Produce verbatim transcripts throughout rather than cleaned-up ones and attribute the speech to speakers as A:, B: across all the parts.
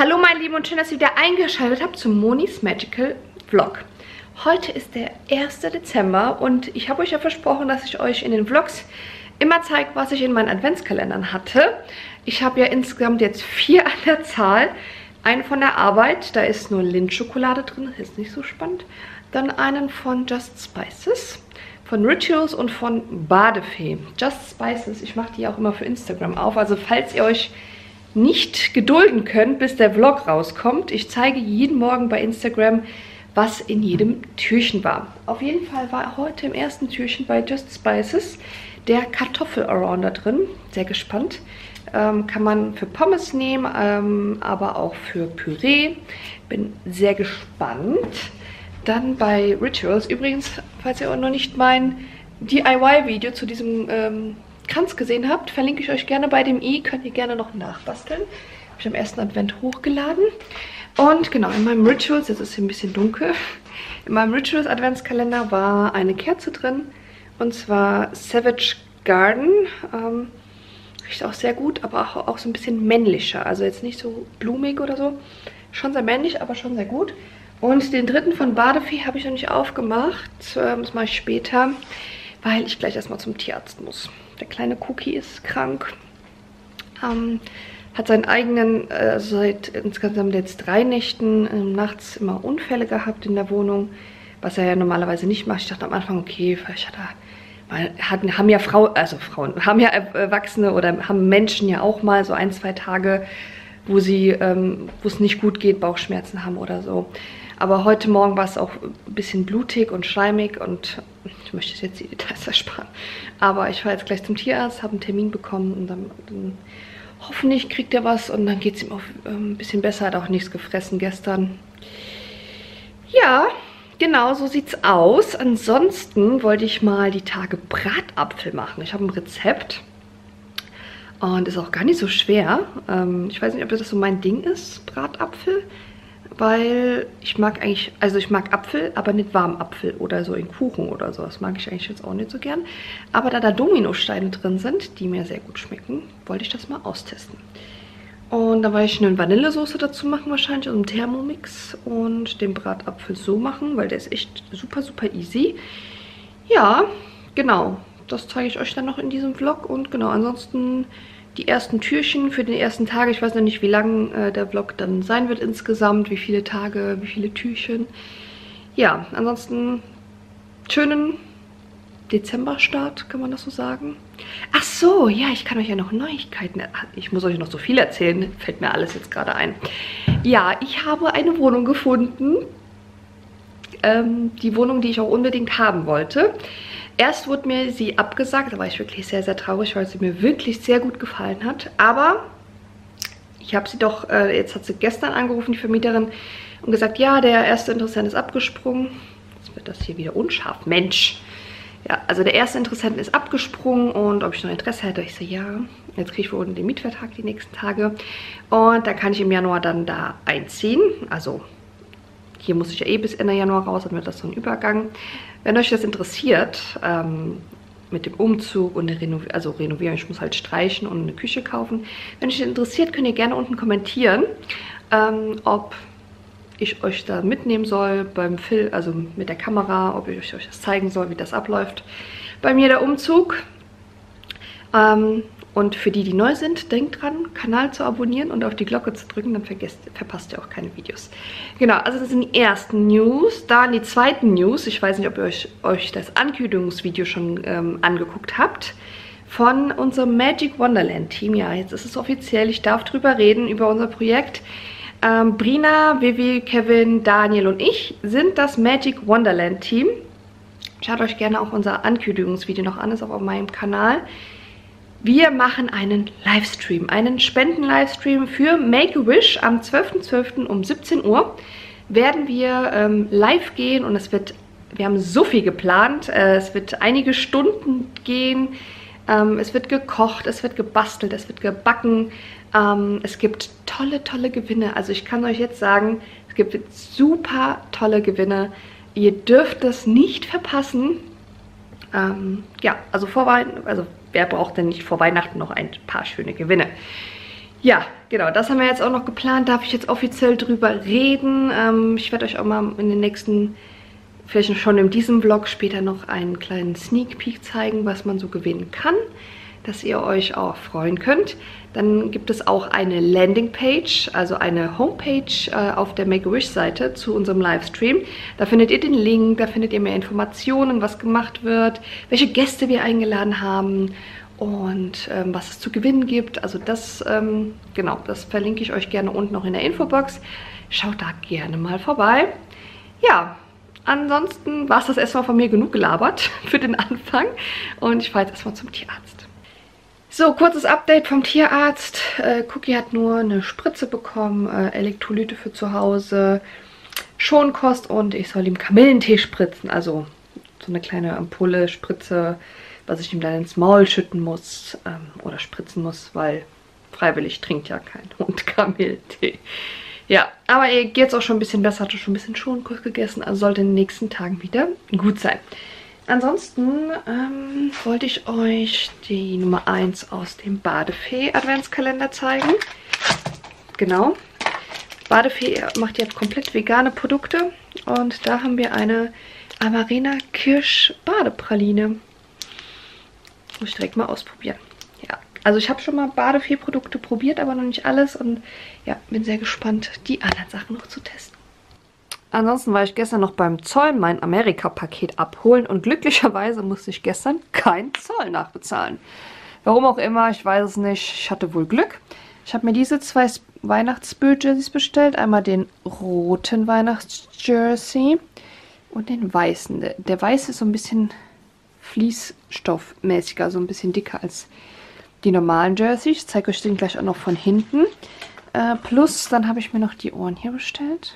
A: Hallo meine Lieben und schön, dass ihr wieder eingeschaltet habt zum Monis Magical Vlog. Heute ist der erste Dezember und ich habe euch ja versprochen, dass ich euch in den Vlogs immer zeige, was ich in meinen Adventskalendern hatte. Ich habe ja insgesamt jetzt vier an der Zahl. Einen von der Arbeit, da ist nur Lindschokolade drin, das ist nicht so spannend. Dann einen von Just Spices, von Rituals und von Badefee. Just Spices, ich mache die auch immer für Instagram auf, also falls ihr euch nicht gedulden könnt, bis der Vlog rauskommt. Ich zeige jeden Morgen bei Instagram, was in jedem Türchen war. Auf jeden Fall war heute im ersten Türchen bei Just Spices der Kartoffel-Arounder drin. Sehr gespannt. Ähm, kann man für Pommes nehmen, ähm, aber auch für Püree. Bin sehr gespannt. Dann bei Rituals. Übrigens, falls ihr auch noch nicht mein D I Y-Video zu diesem ähm, Kranz gesehen habt, verlinke ich euch gerne bei dem i, könnt ihr gerne noch nachbasteln. Habe ich am ersten Advent hochgeladen. Und genau, in meinem Rituals, jetzt ist es hier ein bisschen dunkel, in meinem Rituals Adventskalender war eine Kerze drin. Und zwar Savage Garden. Ähm, riecht auch sehr gut, aber auch, auch so ein bisschen männlicher. Also jetzt nicht so blumig oder so. Schon sehr männlich, aber schon sehr gut. Und den dritten von Badefee habe ich noch nicht aufgemacht. Ähm, das mache ich später, weil ich gleich erstmal zum Tierarzt muss. Der kleine Cookie ist krank, ähm, hat seinen eigenen, äh, seit insgesamt jetzt drei Nächten äh, nachts immer Unfälle gehabt in der Wohnung, was er ja normalerweise nicht macht. Ich dachte am Anfang, okay, vielleicht hat er, weil hatten, haben ja Frauen, also Frauen, haben ja Erwachsene oder haben Menschen ja auch mal so ein, zwei Tage, wo sie, ähm, wo es nicht gut geht, Bauchschmerzen haben oder so. Aber heute Morgen war es auch ein bisschen blutig und schleimig und ich möchte jetzt die Details ersparen. Aber ich fahre jetzt gleich zum Tierarzt, habe einen Termin bekommen und dann, dann hoffentlich kriegt er was und dann geht es ihm auch ähm, ein bisschen besser. Hat auch nichts gefressen gestern. Ja, genau, so sieht's aus. Ansonsten wollte ich mal die Tage Bratapfel machen. Ich habe ein Rezept und ist auch gar nicht so schwer. Ähm, ich weiß nicht, ob das so mein Ding ist, Bratapfel. Weil ich mag eigentlich, also ich mag Apfel, aber nicht Warmapfel oder so in Kuchen oder so. Das mag ich eigentlich jetzt auch nicht so gern. Aber da da Dominosteine drin sind, die mir sehr gut schmecken, wollte ich das mal austesten. Und da wollte ich eine Vanillesoße dazu machen wahrscheinlich, also einen Thermomix und den Bratapfel so machen, weil der ist echt super, super easy. Ja, genau. Das zeige ich euch dann noch in diesem Vlog. Und genau, ansonsten die ersten Türchen für den ersten Tag. Ich weiß noch nicht, wie lang äh, der Vlog dann sein wird insgesamt. Wie viele Tage, wie viele Türchen. Ja, ansonsten schönen Dezemberstart, kann man das so sagen. Ach so, ja, ich kann euch ja noch Neuigkeiten. Ich muss euch noch so viel erzählen. Fällt mir alles jetzt gerade ein. Ja, ich habe eine Wohnung gefunden. Ähm, die Wohnung, die ich auch unbedingt haben wollte. Erst wurde mir sie abgesagt, da war ich wirklich sehr, sehr traurig, weil sie mir wirklich sehr gut gefallen hat. Aber ich habe sie doch, äh, jetzt hat sie gestern angerufen, die Vermieterin, und gesagt, ja, der erste Interessent ist abgesprungen. Jetzt wird das hier wieder unscharf. Mensch! Ja, also der erste Interessent ist abgesprungen und ob ich noch Interesse hätte. Ich so, ja, jetzt kriege ich wohl den Mietvertrag die nächsten Tage. Und dann kann ich im Januar dann da einziehen. Also hier muss ich ja eh bis Ende Januar raus, dann wird das so ein Übergang. Wenn euch das interessiert, ähm, mit dem Umzug und der Renovi also renovieren, ich muss halt streichen und eine Küche kaufen. Wenn euch das interessiert, könnt ihr gerne unten kommentieren, ähm, ob ich euch da mitnehmen soll beim Film, also mit der Kamera, ob ich euch das zeigen soll, wie das abläuft. Bei mir der Umzug. Ähm, Und für die, die neu sind, denkt dran, Kanal zu abonnieren und auf die Glocke zu drücken, dann vergesst, verpasst ihr auch keine Videos. Genau, also das sind die ersten News. Dann die zweiten News. Ich weiß nicht, ob ihr euch, euch das Ankündigungsvideo schon ähm, angeguckt habt. Von unserem Magic Wonderland Team. Ja, jetzt ist es offiziell. Ich darf drüber reden, über unser Projekt. Ähm, Brina, Vivi, Kevin, Daniel und ich sind das Magic Wonderland Team. Schaut euch gerne auch unser Ankündigungsvideo noch an, ist auch auf meinem Kanal. Wir machen einen Livestream, einen Spenden-Livestream für Make-A-Wish. Am zwölften zwölften um siebzehn Uhr werden wir ähm, live gehen und es wird, wir haben so viel geplant, äh, es wird einige Stunden gehen, ähm, es wird gekocht, es wird gebastelt, es wird gebacken, ähm, es gibt tolle, tolle Gewinne. Also ich kann euch jetzt sagen, es gibt super tolle Gewinne. Ihr dürft das nicht verpassen. Ähm, ja, also vor Weihnachten, also wer braucht denn nicht vor Weihnachten noch ein paar schöne Gewinne? Ja, genau, das haben wir jetzt auch noch geplant. Darf ich jetzt offiziell drüber reden. Ähm, ich werde euch auch mal in den nächsten, vielleicht schon in diesem Vlog später noch einen kleinen Sneak Peek zeigen, was man so gewinnen kann, dass ihr euch auch freuen könnt. Dann gibt es auch eine Landingpage, also eine Homepage äh, auf der Make-A-Wish-Seite zu unserem Livestream. Da findet ihr den Link, da findet ihr mehr Informationen, was gemacht wird, welche Gäste wir eingeladen haben und ähm, was es zu gewinnen gibt. Also das, ähm, genau, das verlinke ich euch gerne unten noch in der Infobox. Schaut da gerne mal vorbei. Ja, ansonsten war es das erstmal von mir genug gelabert für den Anfang. Und ich fahre jetzt erstmal zum Tierarzt. So, kurzes Update vom Tierarzt. Äh, Cookie hat nur eine Spritze bekommen, äh, Elektrolyte für zu Hause, Schonkost und ich soll ihm Kamillentee spritzen. Also so eine kleine Ampulle, Spritze, was ich ihm dann ins Maul schütten muss ähm, oder spritzen muss, weil freiwillig trinkt ja kein Hund Kamillentee. Ja, aber ihr geht es auch schon ein bisschen besser, hatte schon ein bisschen Schonkost gegessen, also sollte in den nächsten Tagen wieder gut sein. Ansonsten ähm, wollte ich euch die Nummer eins aus dem Badefee Adventskalender zeigen. Genau. Badefee macht ja komplett vegane Produkte und da haben wir eine Amarena Kirsch Badepraline. Muss ich direkt mal ausprobieren. Ja, also ich habe schon mal Badefee Produkte probiert, aber noch nicht alles und ja, bin sehr gespannt, die anderen Sachen noch zu testen. Ansonsten war ich gestern noch beim Zoll mein Amerika-Paket abholen und glücklicherweise musste ich gestern kein Zoll nachbezahlen. Warum auch immer, ich weiß es nicht. Ich hatte wohl Glück. Ich habe mir diese zwei Weihnachtsbild-Jerseys bestellt. Einmal den roten Weihnachtsjersey und den weißen. Der, der weiße ist so ein bisschen Fließstoffmäßiger, so ein bisschen dicker als die normalen Jerseys. Ich zeige euch den gleich auch noch von hinten. Äh, plus, dann habe ich mir noch die Ohren hier bestellt.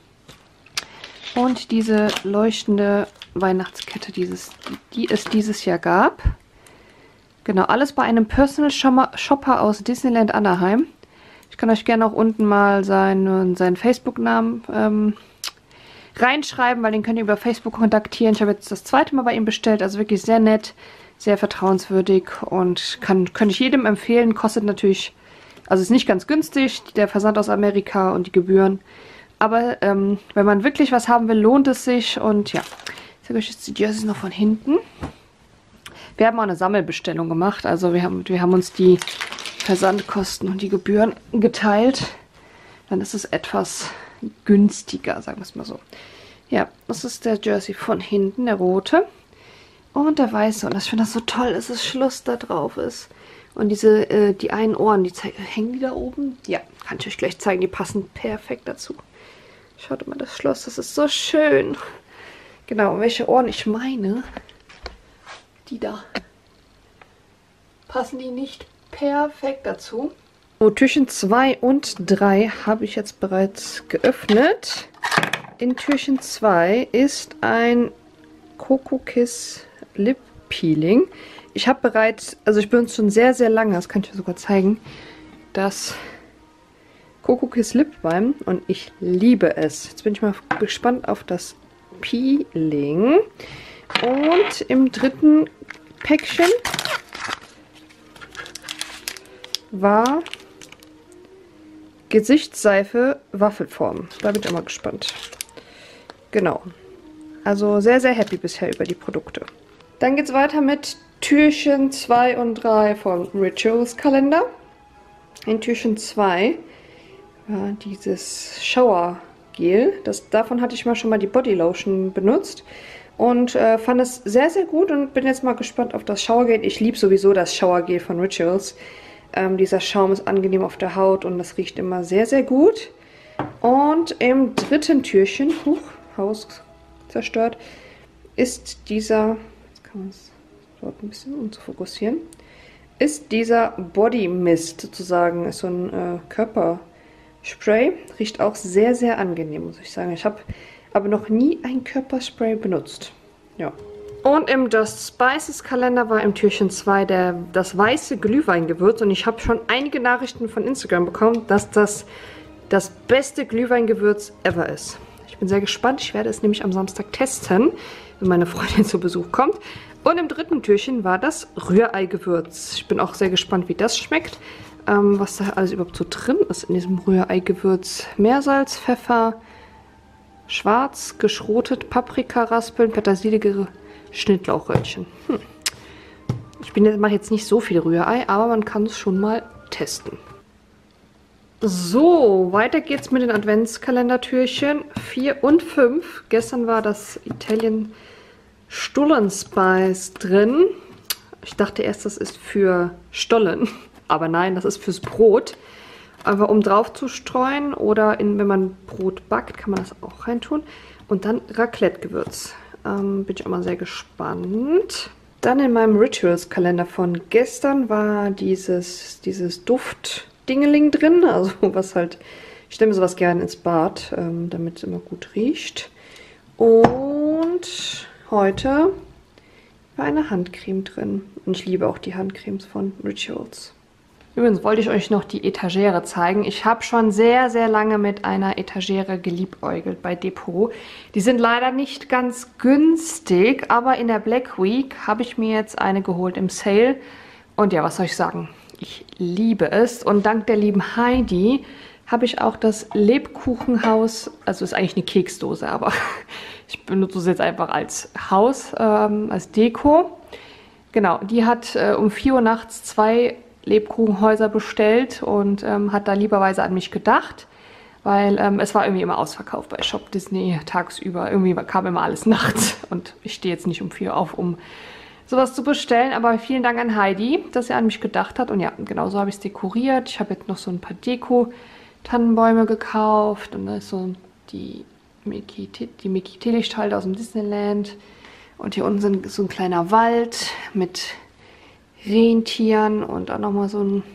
A: Und diese leuchtende Weihnachtskette, dieses, die es dieses Jahr gab. Genau, alles bei einem Personal Shopper aus Disneyland Anaheim. Ich kann euch gerne auch unten mal seinen, seinen Facebook-Namen ähm, reinschreiben, weil den könnt ihr über Facebook kontaktieren. Ich habe jetzt das zweite Mal bei ihm bestellt, also wirklich sehr nett, sehr vertrauenswürdig und kann, könnte ich jedem empfehlen. Kostet natürlich, also ist nicht ganz günstig, der Versand aus Amerika und die Gebühren. Aber ähm, wenn man wirklich was haben will, lohnt es sich. Und ja, ich zeige euch jetzt die Jerseys noch von hinten. Wir haben auch eine Sammelbestellung gemacht. Also wir haben, wir haben uns die Versandkosten und die Gebühren geteilt. Dann ist es etwas günstiger, sagen wir es mal so. Ja, das ist der Jersey von hinten, der rote. Und der weiße. Und ich finde das so toll, dass das Schloss da drauf ist. Und diese, äh, die einen Ohren, die hängen die da oben? Ja, kann ich euch gleich zeigen. Die passen perfekt dazu. Schaut mal das Schloss, das ist so schön. Genau, welche Ohren ich meine. Die da. Passen die nicht perfekt dazu. So, Türchen zwei und drei habe ich jetzt bereits geöffnet. In Türchen zwei ist ein Coco Kiss Lip Peeling. Ich habe bereits, also ich benutze schon sehr, sehr lange, das kann ich dir sogar zeigen, das Coco Kiss Lip Balm und ich liebe es. Jetzt bin ich mal gespannt auf das Peeling. Und im dritten Päckchen war Gesichtsseife Waffelform. Da bin ich auch mal gespannt. Genau. Also sehr, sehr happy bisher über die Produkte. Dann geht es weiter mit Türchen zwei und drei von Rituals Kalender. In Türchen zwei war dieses Shower Gel. Das, davon hatte ich mal schon mal die Body Lotion benutzt. Und äh, fand es sehr, sehr gut und bin jetzt mal gespannt auf das Showergel. Ich liebe sowieso das Showergel von Rituals. Ähm, dieser Schaum ist angenehm auf der Haut und das riecht immer sehr, sehr gut. Und im dritten Türchen, huch, Haus zerstört, ist dieser, jetzt kann man es dort ein bisschen umzufokussieren, ist dieser Body Mist sozusagen, ist so ein äh, Körperspray. Riecht auch sehr, sehr angenehm, muss ich sagen. Ich habe aber noch nie ein Körperspray benutzt. Ja. Und im Just Spices Kalender war im Türchen zwei der, das weiße Glühweingewürz. Und ich habe schon einige Nachrichten von Instagram bekommen, dass das das beste Glühweingewürz ever ist. Ich bin sehr gespannt. Ich werde es nämlich am Samstag testen, wenn meine Freundin zu Besuch kommt. Und im dritten Türchen war das Rührei-Gewürz. Ich bin auch sehr gespannt, wie das schmeckt. ähm, was da alles überhaupt so drin ist in diesem Rührei-Gewürz. Meersalz, Pfeffer, schwarz, geschrotet, Paprikaraspeln, Petersilie, Schnittlauchröllchen. Hm. Ich mache jetzt nicht so viel Rührei, aber man kann es schon mal testen. So, weiter geht's mit den Adventskalendertürchen vier und fünf. Gestern war das Italian Stollen Spice drin. Ich dachte erst, das ist für Stollen, aber nein, das ist fürs Brot. Aber um drauf zu streuen oder in, wenn man Brot backt, kann man das auch reintun. Und dann Raclette-Gewürz. Ähm, bin ich auch mal sehr gespannt. Dann in meinem Rituals-Kalender von gestern war dieses, dieses Duft-Dingeling drin. Also was halt, ich stelle mir sowas gerne ins Bad, ähm, damit es immer gut riecht. Und heute war eine Handcreme drin. Und ich liebe auch die Handcremes von Rituals. Übrigens wollte ich euch noch die Etagere zeigen. Ich habe schon sehr, sehr lange mit einer Etagere geliebäugelt bei Depot. Die sind leider nicht ganz günstig, aber in der Black Week habe ich mir jetzt eine geholt im Sale. Und ja, was soll ich sagen? Ich liebe es. Und dank der lieben Heidi habe ich auch das Lebkuchenhaus, also ist eigentlich eine Keksdose, aber ich benutze es jetzt einfach als Haus, ähm, als Deko. Genau, die hat äh, um vier Uhr nachts zwei Lebkuchenhäuser bestellt und ähm, hat da lieberweise an mich gedacht, weil ähm, es war irgendwie immer ausverkauft bei Shop Disney tagsüber. Irgendwie kam immer alles nachts und ich stehe jetzt nicht um vier auf, um sowas zu bestellen. Aber vielen Dank an Heidi, dass sie an mich gedacht hat. Und ja, genauso habe ich es dekoriert. Ich habe jetzt noch so ein paar Deko-Tannenbäume gekauft und da ist so die Mickey, die Mickey Teelichthalter aus dem Disneyland. Und hier unten sind so ein kleiner Wald mit Rentieren und auch nochmal so ein,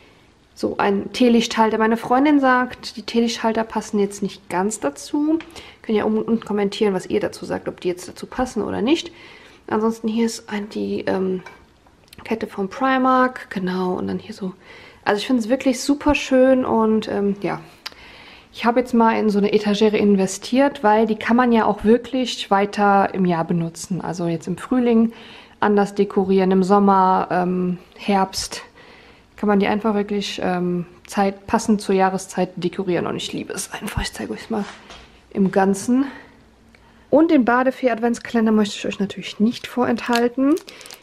A: so ein Teelichthalter. Meine Freundin sagt, die Teelichthalter passen jetzt nicht ganz dazu. Könnt ihr unten kommentieren, was ihr dazu sagt, ob die jetzt dazu passen oder nicht. Ansonsten hier ist ein, die ähm, Kette von Primark, genau, und dann hier so. Also ich finde es wirklich super schön und ähm, ja, ich habe jetzt mal in so eine Etagere investiert, weil die kann man ja auch wirklich weiter im Jahr benutzen. Also jetzt im Frühling anders dekorieren, im Sommer, ähm, Herbst kann man die einfach wirklich ähm, Zeit, passend zur Jahreszeit dekorieren und ich liebe es einfach. Ich zeige euch mal im Ganzen. Und den Badefee Adventskalender möchte ich euch natürlich nicht vorenthalten.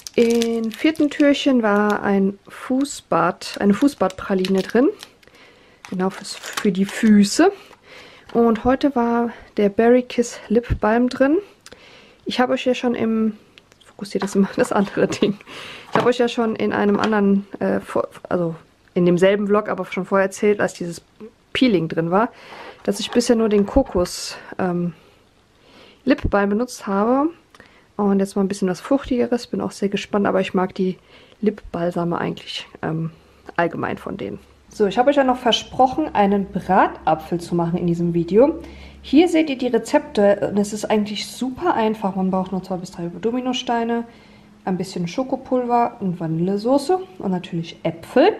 A: Im vierten Türchen war ein Fußbad, eine Fußbadpraline drin. Genau fürs, für die Füße. Und heute war der Berry Kiss Lip Balm drin. Ich habe euch ja schon im fokussiert das immer das andere Ding. Ich habe euch ja schon in einem anderen, äh, vor, also in demselben Vlog, aber schon vorher erzählt, als dieses Peeling drin war, dass ich bisher nur den Kokos ähm, Lip Balm benutzt habe. Und jetzt mal ein bisschen was Fruchtigeres. Bin auch sehr gespannt, aber ich mag die Lip Balsame eigentlich ähm, allgemein von denen. So, ich habe euch ja noch versprochen, einen Bratapfel zu machen in diesem Video. Hier seht ihr die Rezepte und es ist eigentlich super einfach. Man braucht nur zwei bis drei Dominosteine, ein bisschen Schokopulver und Vanillesoße und natürlich Äpfel.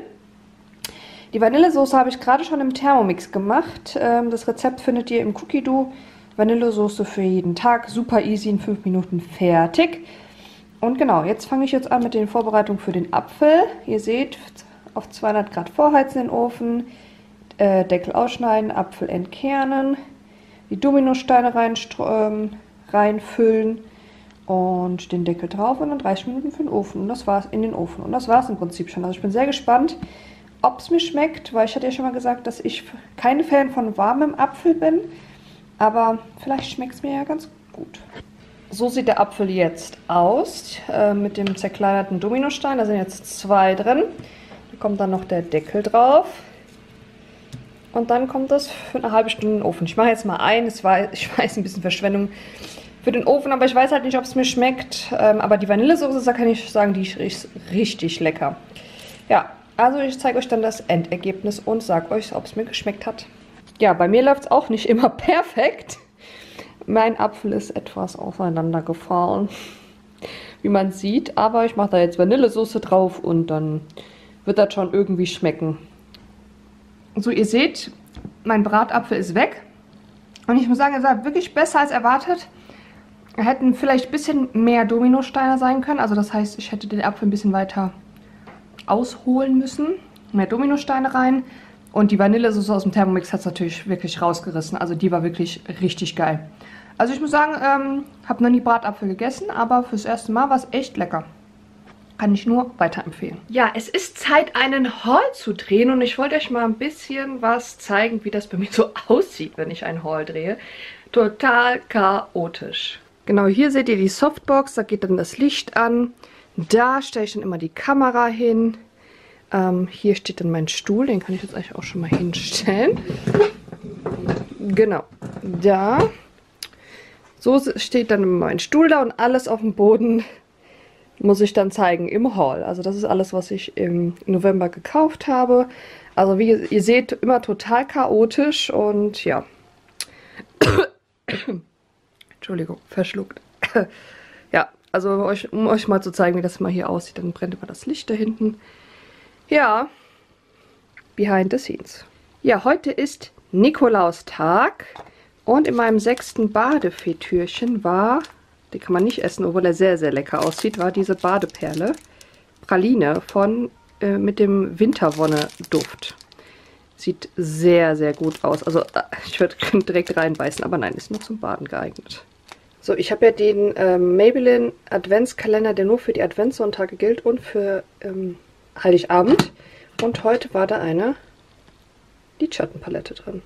A: Die Vanillesoße habe ich gerade schon im Thermomix gemacht. Das Rezept findet ihr im Cookie Dough. Vanillesoße für jeden Tag, super easy, in fünf Minuten fertig. Und genau, jetzt fange ich jetzt an mit den Vorbereitungen für den Apfel. Ihr seht, auf zweihundert Grad vorheizen in den Ofen, äh, Deckel ausschneiden, Apfel entkernen, die Dominosteine rein, ähm, reinfüllen und den Deckel drauf und dann dreißig Minuten für den Ofen. Und das war's in den Ofen. Und das war's im Prinzip schon. Also ich bin sehr gespannt, ob es mir schmeckt, weil ich hatte ja schon mal gesagt, dass ich keine Fan von warmem Apfel bin. Aber vielleicht schmeckt es mir ja ganz gut. So sieht der Apfel jetzt aus, äh, mit dem zerkleinerten Dominostein. Da sind jetzt zwei drin. Da kommt dann noch der Deckel drauf. Und dann kommt das für eine halbe Stunde in den Ofen. Ich mache jetzt mal ein. Es war, ich weiß, ein bisschen Verschwendung für den Ofen, aber ich weiß halt nicht, ob es mir schmeckt. Ähm, aber die Vanillesoße, da kann ich sagen, die ist richtig lecker. Ja, also ich zeige euch dann das Endergebnis und sage euch, ob es mir geschmeckt hat. Ja, bei mir läuft es auch nicht immer perfekt. Mein Apfel ist etwas auseinandergefallen, wie man sieht. Aber ich mache da jetzt Vanillesoße drauf und dann wird das schon irgendwie schmecken. So, ihr seht, mein Bratapfel ist weg. Und ich muss sagen, es war wirklich besser als erwartet. Er hätten vielleicht ein bisschen mehr Dominosteine sein können. Also das heißt, ich hätte den Apfel ein bisschen weiter ausholen müssen. mehr Dominosteine rein. Und die Vanillesoße aus dem Thermomix hat es natürlich wirklich rausgerissen. Also die war wirklich richtig geil. Also ich muss sagen, ähm, habe noch nie Bratapfel gegessen, aber fürs erste Mal war es echt lecker. Kann ich nur weiterempfehlen. Ja, es ist Zeit, einen Haul zu drehen und ich wollte euch mal ein bisschen was zeigen, wie das bei mir so aussieht, wenn ich einen Haul drehe. Total chaotisch. Genau, hier seht ihr die Softbox, da geht dann das Licht an. Da stelle ich dann immer die Kamera hin. Ähm, hier steht dann mein Stuhl, den kann ich jetzt eigentlich auch schon mal hinstellen. Genau, da. So steht dann mein Stuhl da und alles auf dem Boden muss ich dann zeigen im Haul. Also das ist alles, was ich im November gekauft habe. Also wie ihr seht, immer total chaotisch und ja. Entschuldigung, verschluckt. Ja, also euch, um euch mal zu zeigen, wie das mal hier aussieht, dann brennt immer das Licht da hinten. Ja, behind the scenes. Ja, heute ist Nikolaustag und in meinem sechsten Badefettürchen war, den kann man nicht essen, obwohl er sehr, sehr lecker aussieht, war diese Badeperle Praline von äh, mit dem Winterwonne-Duft. Sieht sehr, sehr gut aus. Also ich würde direkt reinbeißen, aber nein, ist nur zum Baden geeignet. So, ich habe ja den ähm, Maybelline Adventskalender, der nur für die Adventssonntage gilt und für ähm, Heiligabend. Und heute war da eine Lidschattenpalette drin.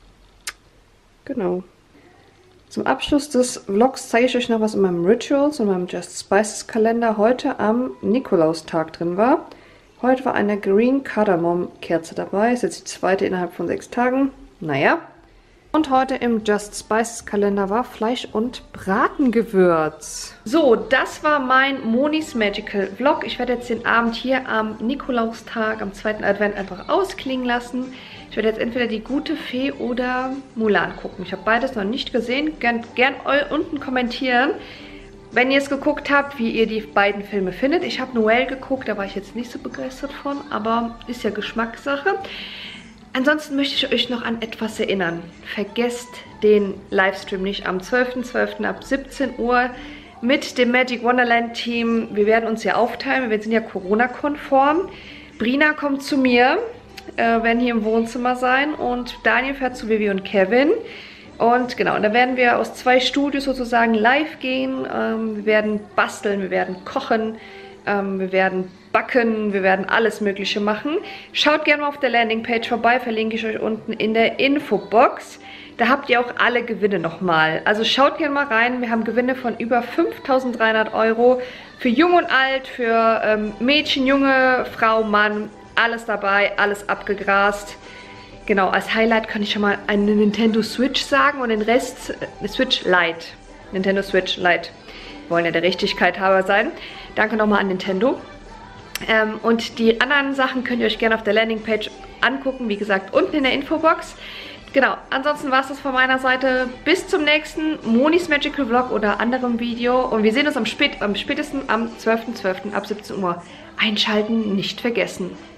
A: Genau. Zum Abschluss des Vlogs zeige ich euch noch, was in meinem Rituals und meinem Just Spices Kalender heute am Nikolaustag drin war. Heute war eine Green Cardamom Kerze dabei. Ist jetzt die zweite innerhalb von sechs Tagen. Naja. Und heute im Just Spices Kalender war Fleisch- und Bratengewürz. So, das war mein Monis Magical Vlog. Ich werde jetzt den Abend hier am Nikolaustag, am zweiten Advent einfach ausklingen lassen. Ich werde jetzt entweder die Gute Fee oder Mulan gucken. Ich habe beides noch nicht gesehen. Gern, gern unten kommentieren, wenn ihr es geguckt habt, wie ihr die beiden Filme findet. Ich habe Noelle geguckt, da war ich jetzt nicht so begeistert von, aber ist ja Geschmackssache. Ansonsten möchte ich euch noch an etwas erinnern. Vergesst den Livestream nicht am zwölften zwölften ab siebzehn Uhr mit dem Magic Wonderland Team. Wir werden uns ja aufteilen, wir sind ja Corona-konform. Brina kommt zu mir, äh, werden hier im Wohnzimmer sein und Daniel fährt zu Vivi und Kevin. Und genau, und da werden wir aus zwei Studios sozusagen live gehen. Ähm, wir werden basteln, wir werden kochen, ähm, wir werden backen, wir werden alles Mögliche machen. Schaut gerne mal auf der Landingpage vorbei, verlinke ich euch unten in der Infobox. Da habt ihr auch alle Gewinne nochmal. Also schaut gerne mal rein, wir haben Gewinne von über fünftausenddreihundert Euro. Für Jung und Alt, für ähm, Mädchen, Junge, Frau, Mann, alles dabei, alles abgegrast. Genau, als Highlight kann ich schon mal eine Nintendo Switch sagen und den Rest äh, Switch Lite. Nintendo Switch Lite. Wir wollen ja der Richtigkeit halber sein. Danke nochmal an Nintendo. Ähm, und die anderen Sachen könnt ihr euch gerne auf der Landingpage angucken. Wie gesagt, unten in der Infobox. Genau, ansonsten war es das von meiner Seite. Bis zum nächsten Monis Magical Vlog oder anderem Video. Und wir sehen uns am, spät, am spätesten am zwölften zwölften ab siebzehn Uhr. Einschalten nicht vergessen.